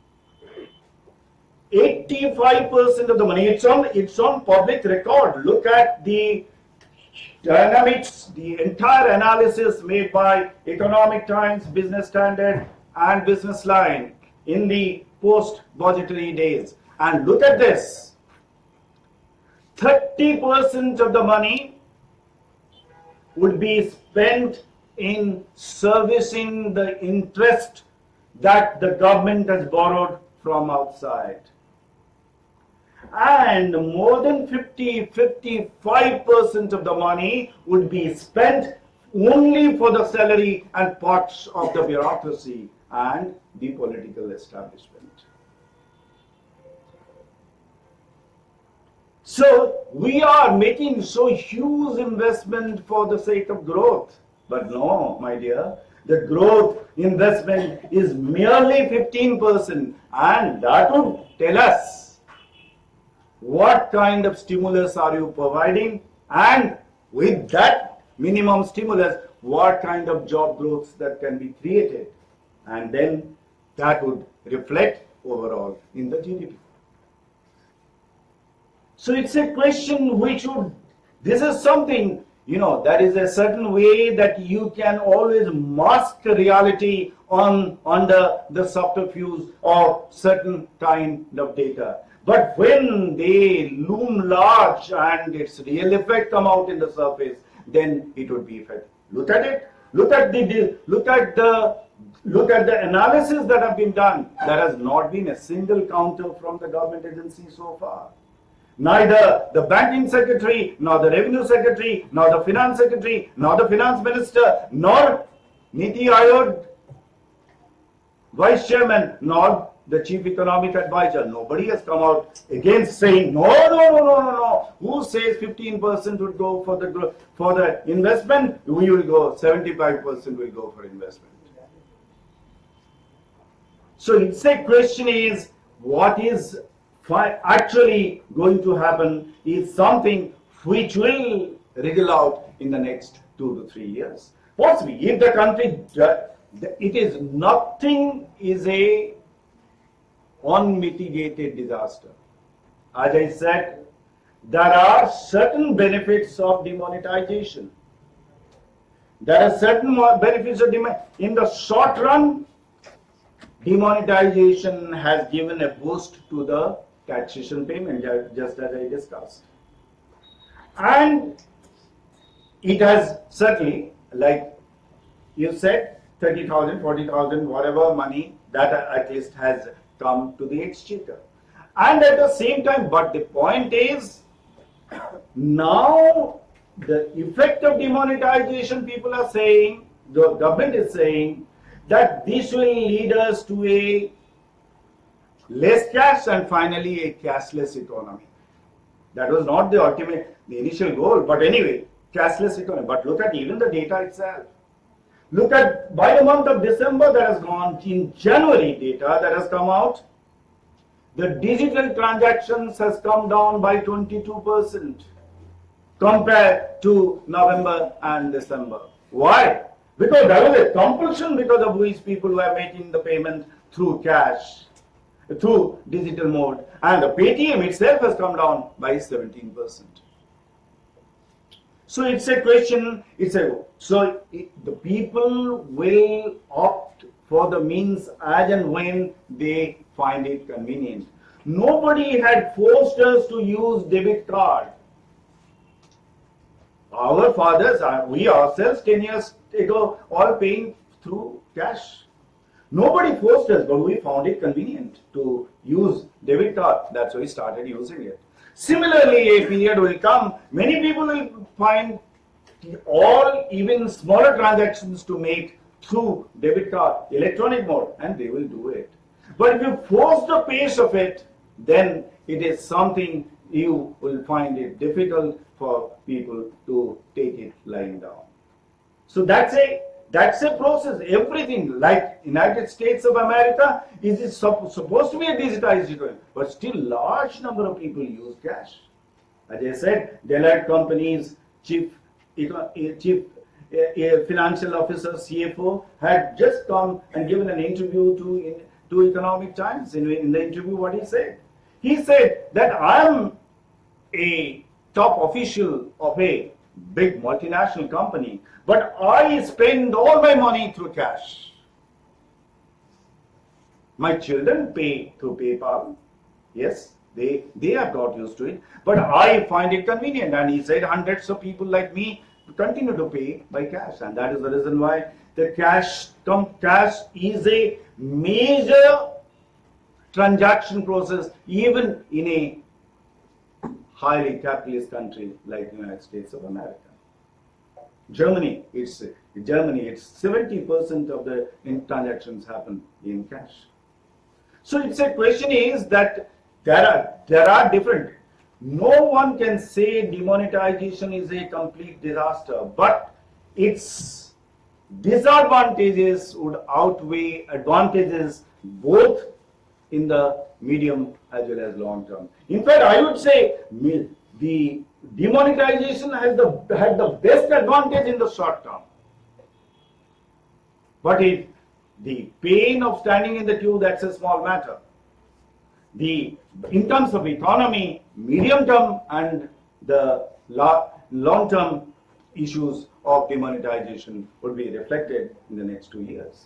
85% of the money, it's on public record. Look at the dynamics, the entire analysis made by Economic Times, Business Standard and Business Line in the post-budgetary days. And look at this. 30% of the money would be spent in servicing the interest that the government has borrowed from outside. And more than 55% of the money would be spent only for the salary and parts of the bureaucracy and the political establishment. So we are making so huge investment for the sake of growth. But no, my dear, the growth investment is merely 15%, and that would tell us what kind of stimulus are you providing, and with that minimum stimulus, what kind of job growth that can be created, and then that would reflect overall in the GDP. So it's a question which would, this is something, there is a certain way that you can always mask reality on the subterfuge of certain kind of data. But when they loom large and its real effect come out in the surface, then it would be effective. Look at it. Look at the analysis that have been done. There has not been a single counter from the government agency so far. Neither the banking secretary, nor the revenue secretary, nor the finance secretary, nor the finance minister, nor Niti Aayog vice chairman, nor the chief economic advisor. Nobody has come out against saying no. Who says 15% would go for the investment? We will go 75% will go for investment. So it's a question is what is actually going to happen is something which will wriggle out in the next 2 to 3 years. Possibly, if the country, it is nothing is a unmitigated disaster. As I said, there are certain benefits of demonetization. There are certain benefits of demonetization. In the short run, demonetization has given a boost to the taxation payment, just as I discussed. And it has certainly, like you said, 30,000, 40,000, whatever money that at least has come to the exchequer. And at the same time, but the point is, now the effect of demonetization, people are saying, the government is saying, that this will lead us to a less cash and finally a cashless economy. That was not the ultimate, the initial goal, but anyway, cashless economy. But look at even the data itself. Look at, by the month of December that has gone, in January data that has come out, the digital transactions has come down by 22% compared to November and December. Why? Because there was a compulsion because of which people were making the payment through cash. through digital mode, and the Paytm itself has come down by 17%. So it's a question, the people will opt for the means as and when they find it convenient. Nobody had forced us to use debit card. Our fathers, we ourselves 10 years ago, all paying through cash. Nobody forced us, but we found it convenient to use debit card. That's why we started using it. Similarly, a period will come, many people will find all even smaller transactions to make through debit card, electronic mode, and they will do it. But if you force the pace of it, then it is something you will find it difficult for people to take it lying down. So that's a process. Everything like United States of America is supposed to be a digitized economy, but still large number of people use cash. As I said, Deloitte company's chief financial officer, CFO, had just come and given an interview to Economic Times. In the interview, what he said? He said that I am a top official of a big multinational company, but I spend all my money through cash. My children pay through PayPal. Yes, they have got used to it, but I find it convenient. And he said hundreds of people like me continue to pay by cash, and that is the reason why the cash is a major transaction process even in a highly capitalist country like the United States of America. Germany, it's 70% of the transactions happen in cash. So it's a question is that there are different. No one can say demonetization is a complete disaster, but its disadvantages would outweigh advantages both in the medium as well as long term. In fact, I would say the demonetization had the best advantage in the short term. But the pain of standing in the queue, that's a small matter. In terms of economy, medium term and the long term issues of demonetization will be reflected in the next 2 years.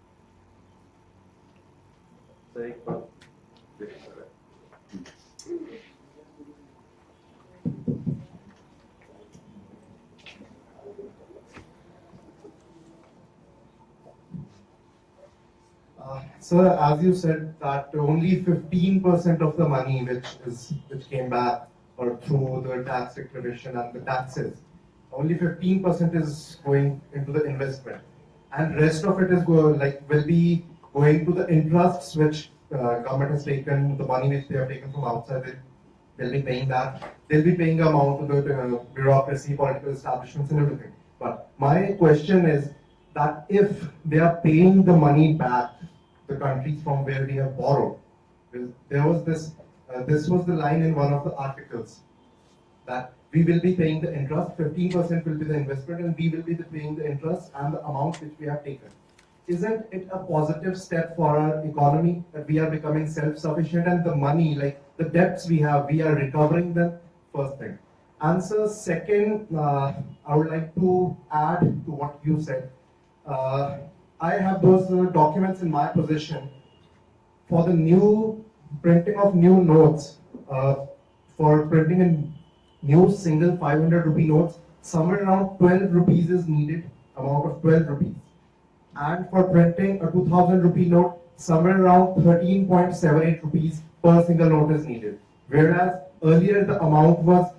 Sir, as you said that only 15% of the money which came back or through the tax declaration and the taxes, only 15% is going into the investment, and rest of it is will be going to the interests which government has taken, the money which they have taken from outside. They'll be paying that. They'll be paying amount to the bureaucracy, political establishments, and everything. But my question is that if they are paying the money back, the countries from where we have borrowed, there was this was the line in one of the articles that we will be paying the interest, 15% will be the investment, and we will be paying the interest and the amount which we have taken. Isn't it a positive step for our economy that we are becoming self-sufficient, and the money, like the debts we have, we are recovering them? First thing. Answer second, I would like to add to what you said. I have those documents in my possession for the new printing of new notes, for printing a new single 500 rupee notes, somewhere around 12 rupees is needed, amount of 12 rupees. And for printing a 2000 rupee note, somewhere around 13.78 rupees per single note is needed. Whereas earlier the amount was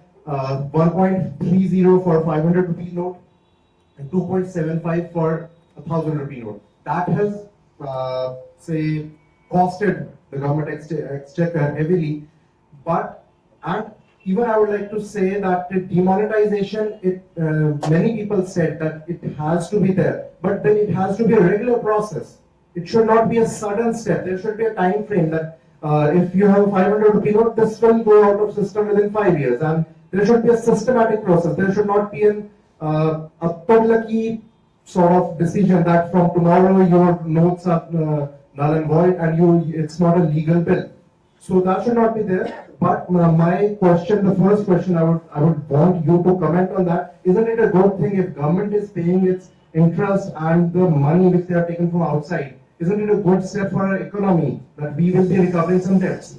1.30 for 500 rupee note and 2.75 for 1000 rupee note. That has, say, costed the government exchequer heavily. And even I would like to say that the demonetization, many people said that it has to be there, but then it has to be a regular process. It should not be a sudden step. There should be a time frame that if you have a 500 rupee note, this will go out of system within 5 years, and there should be a systematic process. There should not be a lucky sort of decision that from tomorrow your notes are null and void, and it's not a legal bill. So that should not be there. But my question, the first question, I would want you to comment on that. Isn't it a good thing if government is paying its interest and the money which they have taken from outside? Isn't it a good step for our economy that we will be recovering some debts?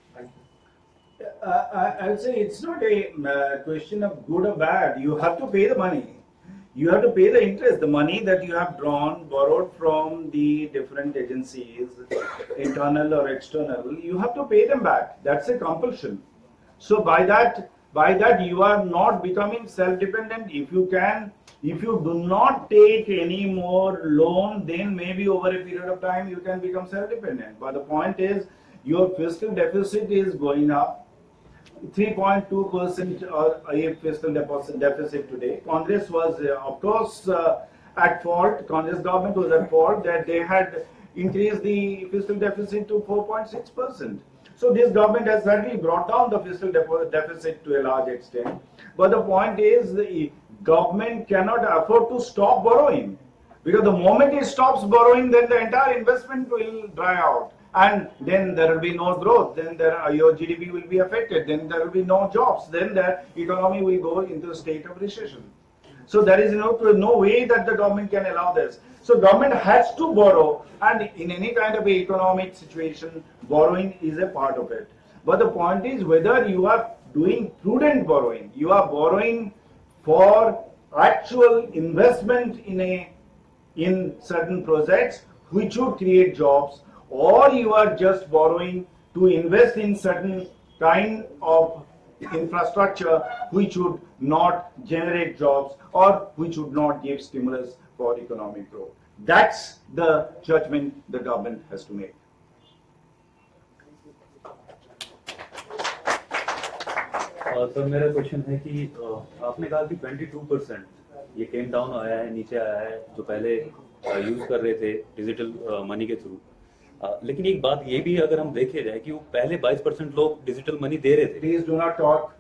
I would say it's not a question of good or bad. You have to pay the money. You have to pay the interest. The money that you have borrowed from the different agencies, internal or external, you have to pay them back. That's a compulsion. So by that you are not becoming self-dependent. If you do not take any more loan, then maybe over a period of time you can become self-dependent. But the point is, your fiscal deficit is going up. 3.2% or a fiscal deficit today. Congress was, of course, at fault. Congress government was at fault that they had increased the fiscal deficit to 4.6%. So this government has certainly brought down the fiscal deficit to a large extent. But the point is, the government cannot afford to stop borrowing, because the moment it stops borrowing, then the entire investment will dry out. And then there will be no growth, then your GDP will be affected, then there will be no jobs, then the economy will go into a state of recession. So there is no way that the government can allow this. So government has to borrow, and in any kind of economic situation, borrowing is a part of it. But the point is whether you are doing prudent borrowing, you are borrowing for actual investment in certain projects which would create jobs, or you are just borrowing to invest in certain kind of infrastructure which would not generate jobs or which would not give stimulus for economic growth. That's the judgment the government has to make. Sir मेरा question है कि आपने कहा कि 22% ये came down आया है, नीचे आया है, जो पहले यूज कर रहे थे डिजिटल मनी के थ्रू। लेकिन एक बात ये भी अगर हम देखे जाए कि वो पहले 22% लोग डिजिटल मनी दे रहे थे, please do not talk,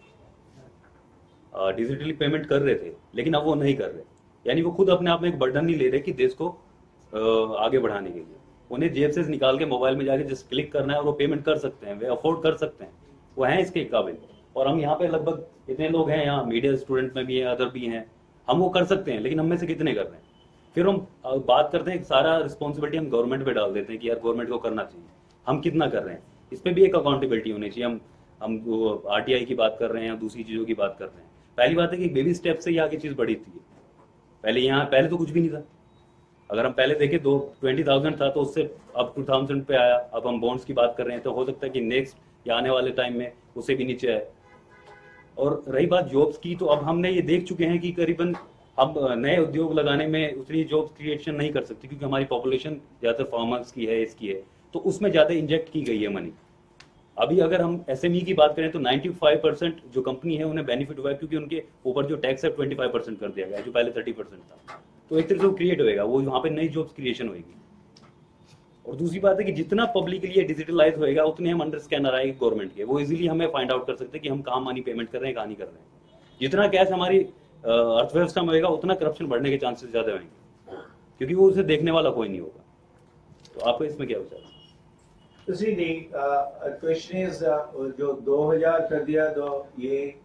digitally payment कर रहे थे, लेकिन अब वो नहीं कर रहे। यानी वो खुद अपने आप में एक बर्डन नहीं ले रहे कि देश को आगे बढ़ाने के लिए। उन्हें जेब से निकाल के मोबाइल में जाके जस्ट क्लिक करना है और वो पेमेंट कर सकते हैं, वे अफोर्ड कर सकते हैं, वो हैं इसके काबिल। और हम यहाँ पे लगभग इतने लोग हैं, यहाँ मीडिया स्टूडेंट में भी हैं, अदर भी हैं, हम वो कर सकते हैं, लेकिन हम में से कितने कर रहे हैं? फिर हम बात करते हैं, सारा रिस्पॉन्सिबिलिटी हम गवर्नमेंट पे डाल देते हैं कि यार गवर्नमेंट को करना चाहिए, हम कितना कर रहे हैं? इस पर भी एक अकाउंटेबिलिटी होनी चाहिए। हम RTI की बात कर रहे हैं, दूसरी चीज़ों की बात कर रहे हैं। पहली बात है कि बेबी स्टेप से ही आगे चीज़ बढ़ी थी। पहले तो कुछ भी नहीं था। अगर हम पहले देखें 20,000 था, तो उससे अब 2000 पे आया। अब हम बॉन्ड्स की बात कर रहे हैं, तो हो सकता है कि नेक्स्ट या आने वाले टाइम में उससे भी नीचे आए। और रही बात जॉब्स की, तो अब हमने ये देख चुके हैं कि करीबन अब नए उद्योग लगाने में उतनी जॉब क्रिएशन नहीं कर सकती, क्योंकि हमारी पॉपुलेशन ज़्यादातर फार्मर्स की है, इसकी है, तो उसमें ज़्यादा इंजेक्ट की गई है मनी। अभी अगर हम SME की बात करें तो 95% जो कंपनी है उन्हें बेनिफिट हुआ है, क्योंकि उनके ऊपर जो टैक्स है 25% कर दिया गया है, जो पहले 30% था। तो एक तरह से वो क्रिएट होएगा, वो वहाँ पे नई जॉब्स क्रिएशन होगी। और दूसरी बात है कि जितना पब्लिकली डिजिटलाइज होएगा, उतने हम अंडर स्कैनर आएंगे गवर्नमेंट के, वो इजीली हमें फाइंड आउट कर सकते हैं कि हम कहाँ मनी पेमेंट कर रहे हैं, कहाँ नहीं कर रहे हैं। जितना कैश हमारी अर्थव्यवस्था में होगा, उतना करप्शन बढ़ने के चांसेस ज्यादा होंगे, क्योंकि वो उसे देखने वाला कोई नहीं होगा। तो आपको इसमें क्या विचार है? See, the question is जो 2000 कर दिया, तो ये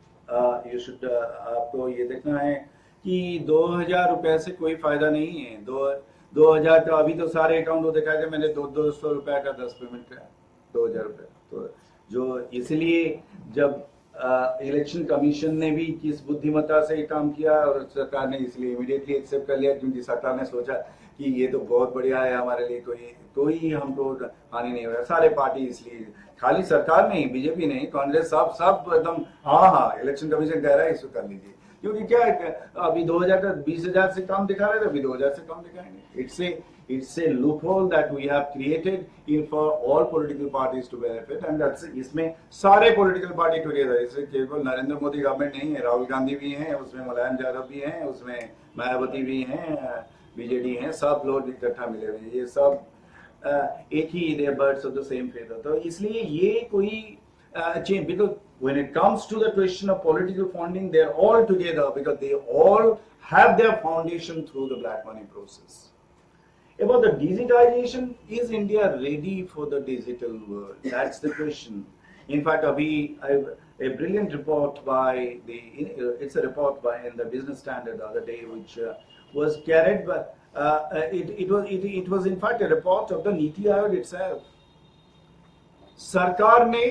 आपको ये देखना है कि 2000 रुपए से कोई फायदा नहीं है। 2000 का अभी तो सारे अकाउंट वो दिखाया कि मैंने 200 रुपए का 10 पेमेंट किया, 2000 रुपए। तो जो इसलिए जब इलेक्शन कमीशन ने भी किस बुद्धिमत्ता से काम किया, और सरकार ने इसलिए इमीडिएटली एक्सेप्ट कर लिया, क्योंकि सरकार ने सोचा कि ये तो बहुत बढ़िया है हमारे लिए, कोई हमको हानि नहीं होगा। सारे पार्टी, इसलिए खाली सरकार नहीं, बीजेपी नहीं, कांग्रेस, सब एकदम हाँ इलेक्शन कमीशन कह रहा है इसको कर लीजिए, क्योंकि क्या है, अभी 2000 का 20,000 से कम दिखा रहे थे, अभी 2000 से कम दिखाएंगे। It's a loophole that we have created for all political parties to benefit, and that's इसमें सारे political party together, इसमें केवल नरेंद्र मोदी गवर्नमेंट नहीं है, राहुल गांधी भी हैं उसमें, मुलायम यादव भी हैं उसमें, मायावती भी हैं, BJD हैं, सब लोग इकट्ठा मिले हुए हैं। ये सब एक ही they birds of the same feather। तो इसलिए ये कोई change, because when it comes to the question of political funding, they're all together because they all have their foundation through the black money process. About the digitization, is India ready for the digital world? That's the question. In fact, a brilliant report by it's a report by in the Business Standard the other day, which was carried by, it was in fact a report of the Niti Aayog itself. सरकार ने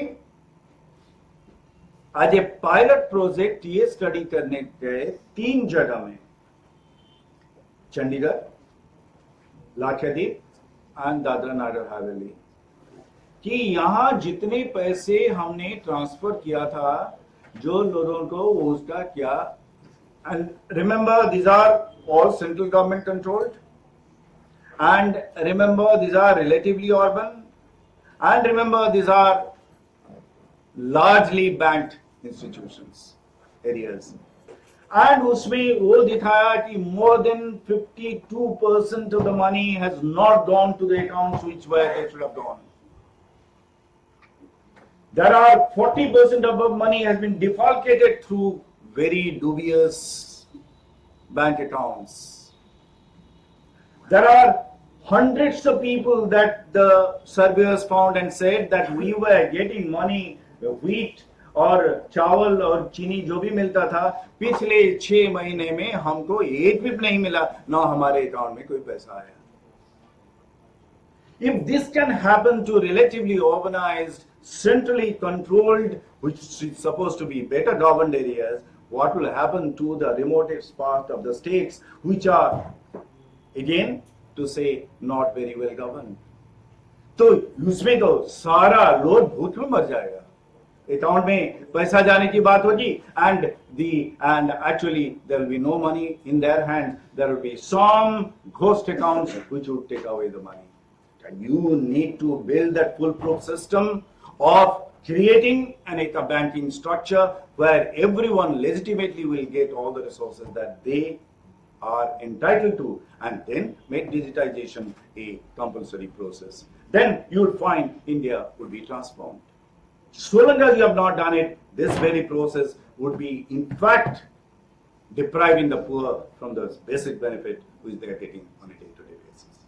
आज एक pilot project ये study करने गए 3 जगह में, Chandigarh, Lakshadweep and Dadra Nagar Haveli, कि यहां जितने पैसे हमने ट्रांसफर किया था जो लोगों को उसका क्या, and remember these are all central government controlled, and remember these are relatively urban, and remember these are largely banked institutions areas, and उसमें वो दिखाया कि more than 52% of the money has not gone to the accounts which were they should have gone. There are 40% of the money has been defalcated through very dubious bank accounts. There are hundreds of people that the surveyors found and said that we were getting money, wheat और चावल और चीनी जो भी मिलता था पिछले 6 महीने में हमको एक भी नहीं मिला, ना हमारे अकाउंट में कोई पैसा आया. If this can happen to relatively organized, centrally controlled, which is supposed to be better governed areas, what will happen to the remotest part of the states which are again to say not very well governed? तो उसमें तो सारा load भूत में मर जाएगा. Account में पैसा जाने की बात होगी and actually there will be no money in their hands. There will be some ghost accounts which would take away the money. And you need to build that foolproof system of creating a banking structure where everyone legitimately will get all the resources that they are entitled to, and then make digitization a compulsory process. Then you will find India would be transformed. So long as you have not done it, this very process would be in fact depriving the poor from the basic benefit which they are getting on a day-to-day basis.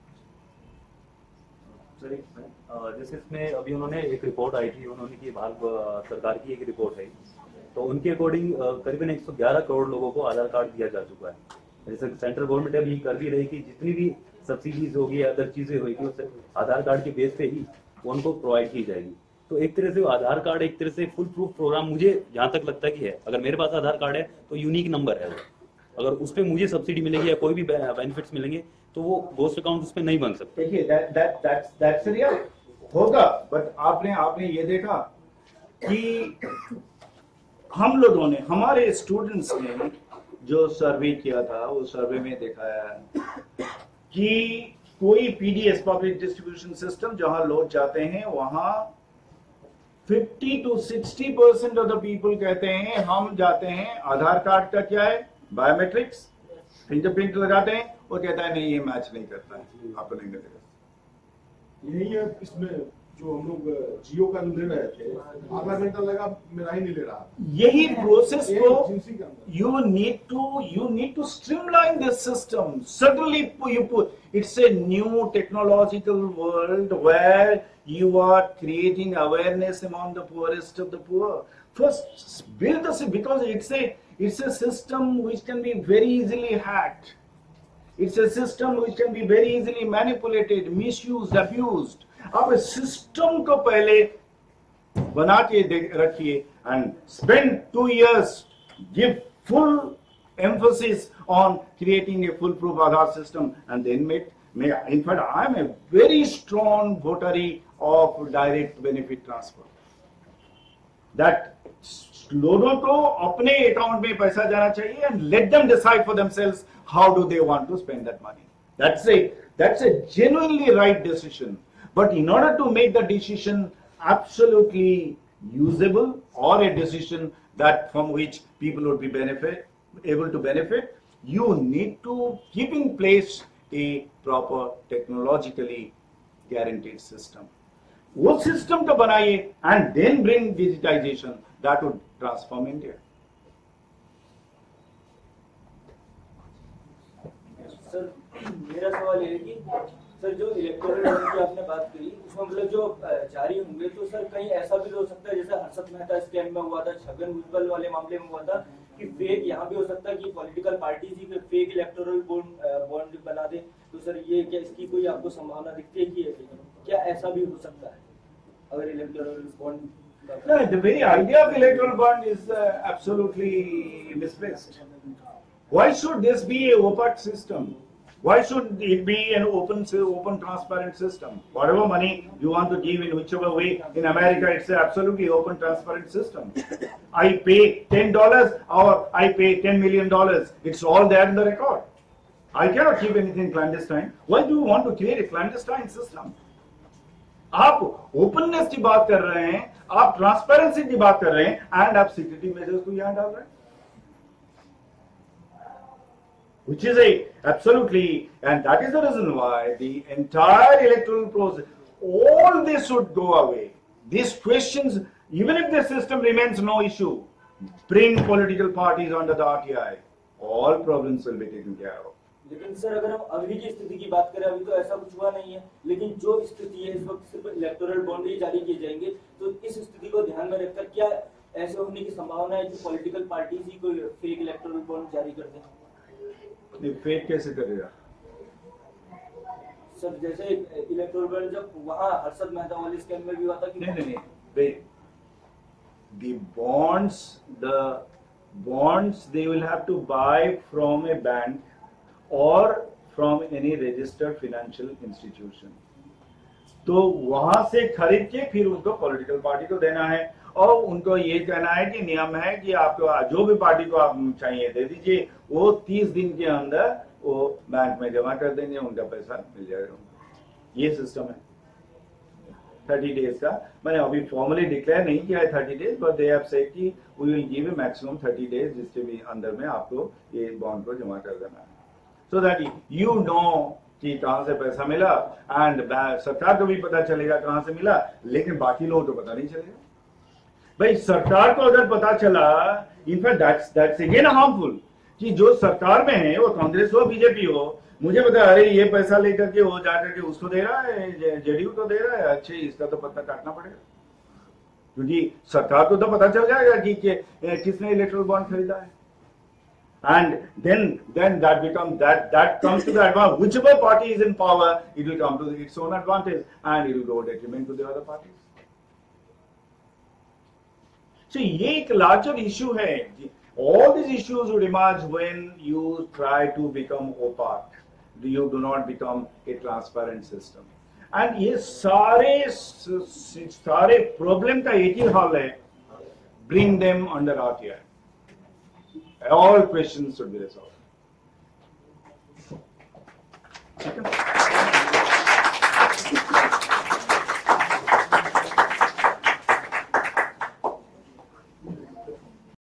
Sir जैसे इसमें अभी उन्होंने एक report आई थी, उन्होंने की भारत सरकार की एक रिपोर्ट है, तो उनके अकॉर्डिंग करीबन 111 करोड़ लोगों को आधार कार्ड दिया जा चुका है. जैसे सेंट्रल गवर्नमेंट अभी कर भी रही कि जितनी भी सब्सिडीज होगी या अदर चीजें होगी उसे आधार कार्ड के बेस पे ही उनको प्रोवाइड की जाएगी. तो एक तरह से आधार कार्ड एक तरह से फुल प्रूफ प्रोग्राम मुझे जहां तक लगता है कि है. अगर मेरे पास आधार कार्ड है तो यूनिक नंबर है वो, अगर उस पर मुझे सब्सिडी मिलेगी या कोई भी बेनिफिट्स मिलेंगे तो वो गोस्ट अकाउंट उस पर नहीं बन सकते. देखिए होगा, बट आपने ये देखा कि हम लोगों ने, हमारे स्टूडेंट्स ने जो सर्वे किया था, वो सर्वे में दिखाया कि कोई पीडीएस पब्लिक डिस्ट्रीब्यूशन सिस्टम जहां लोग जाते हैं वहां 50 to 60% ऑफ द पीपल कहते हैं हम जाते हैं, आधार कार्ड का क्या है, बायोमेट्रिक्स फिंगरप्रिंट लगाते हैं, वो कहता है नहीं ये मैच नहीं करता है, आपको नहीं मिलेगा. यही है इसमें जो हम लोग जियो का ले रहे थे, आधा घंटा लगा, मेरा ही नहीं ले रहा. यही प्रोसेस को you need to streamline this system. Suddenly it's a new technological world where you are creating awareness among the poorest of the poor. First build this, because it's a system which can be very easily hacked. It's a system which can be very easily manipulated, misused, abused. आप system को पहले बना के रखिए and spend 2 years, give full emphasis on creating a foolproof Aadhaar system, and then in fact I am a very strong votary of direct benefit transfer. That लोगों को अपने account में पैसा जाना चाहिए and let them decide for themselves how do they want to spend that money. That's a genuinely right decision. But in order to make the decision absolutely usable, or a decision that from which people would be able to benefit, you need to keep in place a proper technologically guaranteed system. वो system को बनाइए and then bring digitization. That would transform India. Sir मेरा सवाल ये है कि sir जो electoral bond की आपने बात करी उसमें मतलब जो जारी होंगे तो सर कहीं ऐसा भी हो सकता है जैसे हर्षद मेहता स्कैम में हुआ था, छगन भुजबल वाले मामले में हुआ था कि फेक यहाँ भी हो सकता है कि पॉलिटिकल पार्टीज ही फेक इलेक्टोरल बॉन्ड बना दे, तो सर ये क्या इसकी कोई आपको संभावना दिखती है कि क्या ऐसा भी हो सकता है अगर electoral bond? No, the very idea of electoral bond is absolutely misplaced. Why should this be a opaque system? Why should it be an open, transparent system? Whatever money you want to give in whichever way, in America it's an absolutely open, transparent system. I pay $10 or I pay $10 million. It's all there in the record. I cannot keep anything clandestine. Why do you want to create a clandestine system? आप openness की बात कर रहे हैं, आप transparency की बात कर रहे हैं, एंड आप सिक्योरिटी मेजर्स को यहां डाल रहे हैं, which is absolutely, and that is the reason why the entire electoral process, all this should go away. These questions, even if the system remains no issue, bring political parties under the RTI, all problems will be taken care of. लेकिन sir अगर हम अभी की स्थिति की बात करें, अभी तो ऐसा कुछ हुआ नहीं है, लेकिन जो स्थिति है इस वक्त सिर्फ इलेक्टोरल बॉन्ड ही जारी किए जाएंगे, तो इस स्थिति को ध्यान में रखकर क्या ऐसे होने की संभावना है कि पॉलिटिकल पार्टीज ही कोई फेक इलेक्टोरल बॉन्ड जारी कर दें? फेक कैसे करेगा सर? जैसे इलेक्टोरल बॉन्ड जब वहाँ हर्षद मेहता वाले स्कैम में भी हुआ था कि नहीं, the bonds they will have to buy from a bank or from any registered financial institution. तो वहां से खरीद के फिर उनको पॉलिटिकल पार्टी को देना है, और उनको ये कहना है कि नियम है कि आपको जो भी पार्टी को आप चाहिए दे दीजिए, वो 30 दिन के अंदर वो बैंक में जमा कर देंगे, उनका पैसा मिल जाएगा। ये सिस्टम है 30 डेज का। मैंने अभी फॉर्मली डिक्लेयर नहीं किया है 30 days, but they have said कि we will give a maximum 30 days, जिसके भी अंदर में आपको ये बॉन्ड को जमा कर देना है, सो दैट यू नो कि कहां से पैसा मिला, एंड सरकार को भी पता चलेगा कहां से मिला, लेकिन बाकी लोगों को पता नहीं चलेगा। भाई सरकार को अगर पता चला, इनफैक्ट दैट्स अगेन हार्मफुल, कि जो सरकार में है वो कांग्रेस हो बीजेपी हो, मुझे पता है अरे ये पैसा लेकर के वो जाकर के उसको दे रहा है, जेडीयू को दे रहा है, अच्छे इसका तो पता काटना पड़ेगा, क्योंकि सरकार को तो पता चल जाएगा कि किसने इलेक्टोरल बॉन्ड खरीदा है। And then that comes to the advantage. Whichever party is in power, it will come to its own advantage, and it will go detriment to the other parties. So ये एक larger issue है. All these issues would emerge when you try to become opaque. You do not become a transparent system. And ये सारे problem का एक ही हल है, bring them under RTI. All questions should be resolved.